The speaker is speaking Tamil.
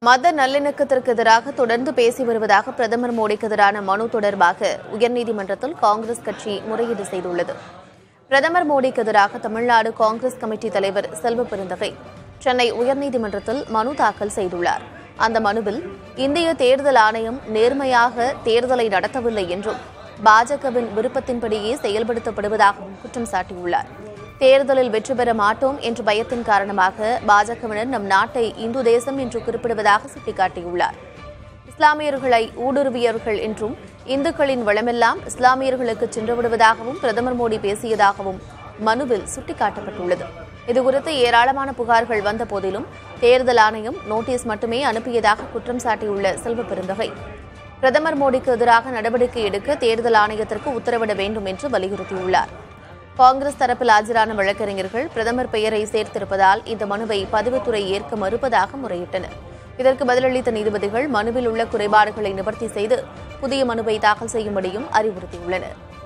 மத நல்லிணக்கத்திற்கு எதிராக தொடர்ந்து பேசி வருவதாக பிரதமர் மோடிக்கு எதிரான மனு தொடர்பாக உயர்நீதிமன்றத்தில் காங்கிரஸ் கட்சி முறையீடு செய்துள்ளது. பிரதமர் மோடிக்கு எதிராக தமிழ்நாடு காங்கிரஸ் கமிட்டி தலைவர் செல்வ பெருந்தகை சென்னை உயர்நீதிமன்றத்தில் மனு தாக்கல் செய்துள்ளார். அந்த மனுவில் இந்திய தேர்தல் ஆணையம் நேர்மையாக தேர்தலை நடத்தவில்லை என்றும் பாஜகவின் விருப்பத்தின்படியே செயல்படுத்தப்படுவதாகவும் குற்றம் சாட்டியுள்ளார். தேர்தலில் வெற்றி பெற மாட்டோம் என்ற பயத்தின் காரணமாக பாஜகவினர் நம் நாட்டை இந்து தேசம் என்று குறிப்பிடுவதாக சுட்டிக்காட்டியுள்ளார். இஸ்லாமியர்களை ஊடுருவியவர்கள் என்றும் இந்துக்களின் வளமெல்லாம் இஸ்லாமியர்களுக்கு சென்றுவிடுவதாகவும் பிரதமர் மோடி பேசியதாகவும் மனுவில் சுட்டிக்காட்டப்பட்டுள்ளது. இதுகுறித்து ஏராளமான புகார்கள் வந்த போதிலும் தேர்தல் ஆணையம் நோட்டீஸ் மட்டுமே அனுப்பியதாக குற்றம் சாட்டியுள்ள செல்வ பெருந்தகை பிரதமர் மோடிக்கு எதிராக நடவடிக்கை எடுக்க தேர்தல் ஆணையத்திற்கு உத்தரவிட வேண்டும் என்று வலியுறுத்தியுள்ளார். காங்கிரஸ் தரப்பில் ஆஜரான வழக்கறிஞர்கள் பிரதமர் பெயரை சேர்த்திருப்பதால் இந்த மனுவை பதிவுத்துறை ஏற்க மறுப்பதாக முறையிட்டனர். இதற்கு பதிலளித்த நீதிபதிகள் மனுவில் உள்ள குறைபாடுகளை நிவர்த்தி செய்து புதிய மனுவை தாக்கல் செய்யும்படியும் அறிவுறுத்தியுள்ளனர்.